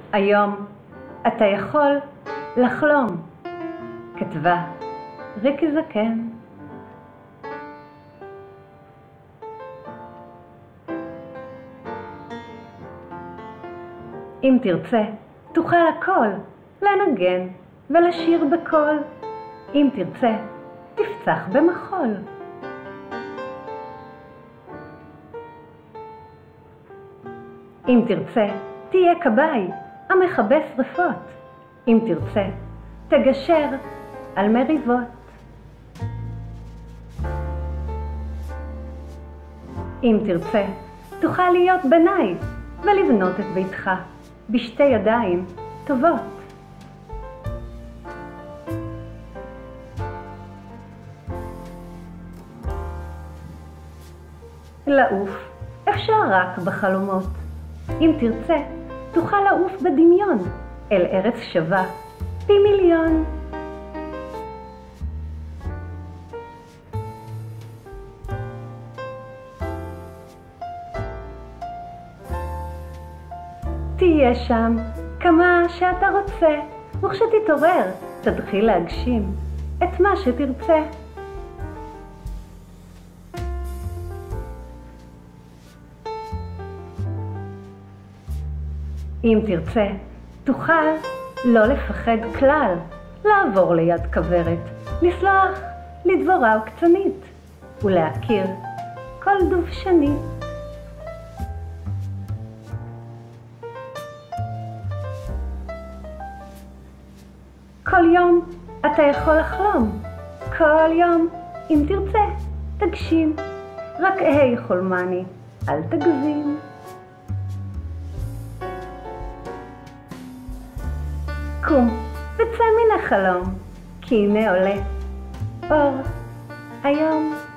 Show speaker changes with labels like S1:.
S1: היום אתה יכול לחלום. כתבה ריקי זקן. אם תרצה, תוכל הכל, לנגן ולשיר בקול. אם תרצה, תפצח במחול. אם תרצה, תהיה כבאי המכבה שרפות. אם תרצה, תגשר על מריבות. אם תרצה, תוכל להיות בנאי ולבנות את ביתך בשתי ידיים טובות. לעוף אפשר רק בחלומות. אם תרצה, תוכל לעוף בדמיון אל ארץ שווה פי מיליון. תהיה שם כמה שאתה רוצה, וכשתתעורר תתחיל להגשים את מה שתרצה. אם תרצה, תוכל לא לפחד כלל, לעבור ליד כברת, לסלוח לדבורה וקצנית, ולהכיר כל דובשני. כל יום אתה יכול לחלום, כל יום אם תרצה תגשים, רק היי חולמני, אל תגזים. קום וצא מן החלום, כי הנה עולה אור היום.